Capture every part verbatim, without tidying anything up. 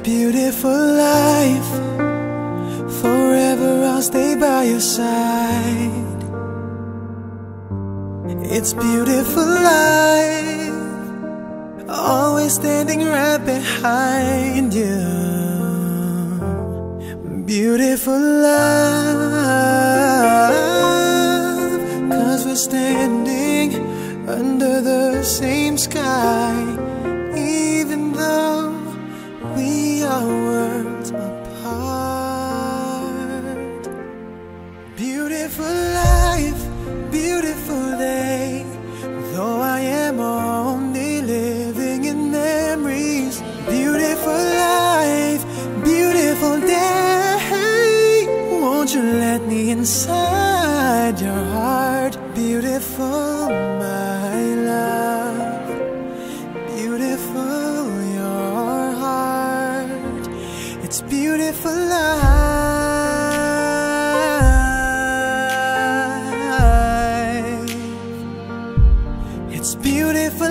beautiful life. Forever I'll stay by your side. It's beautiful life, always standing right behind you. Beautiful love, 'cause we're standing under the same sky, even though we are worlds apart. Beautiful life, beautiful day, though I am only living in memories. Beautiful life, beautiful day, won't you let me inside your heart? Beautiful, my love, beautiful your heart. It's beautiful life. It's beautiful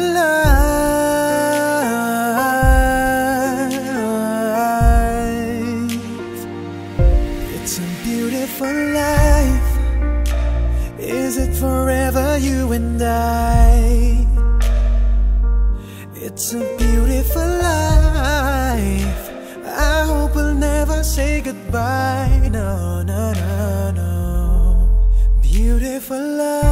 life. It's a beautiful life. Is it forever, you and I? It's a beautiful life. I hope we'll never say goodbye. No, no, no, no. Beautiful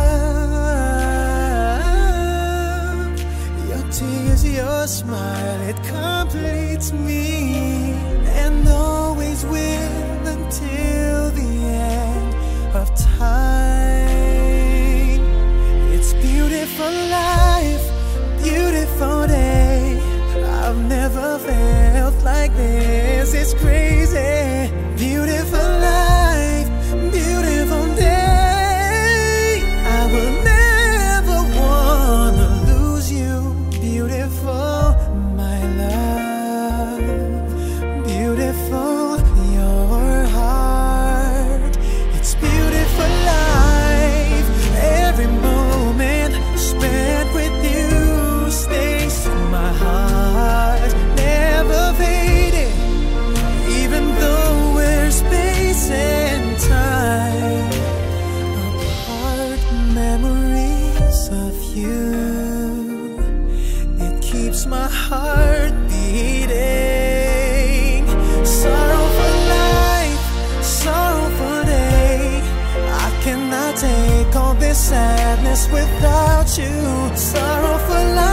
love. Your tears, your smile, it completes me, and always will until the end of time. It's beautiful life, beautiful day. I've never felt like this, it's crazy. Beautiful life, beautiful day. I will never wanna lose you. Beautiful, my love, beautiful your heart. It's beautiful life. Every moment spent with you stays in my heart, never fading, even though we're space and time apart. Memories of you, it keeps my heart beating. Sorrowful life, sorrowful day, I cannot take all this sadness without you. Sorrowful life,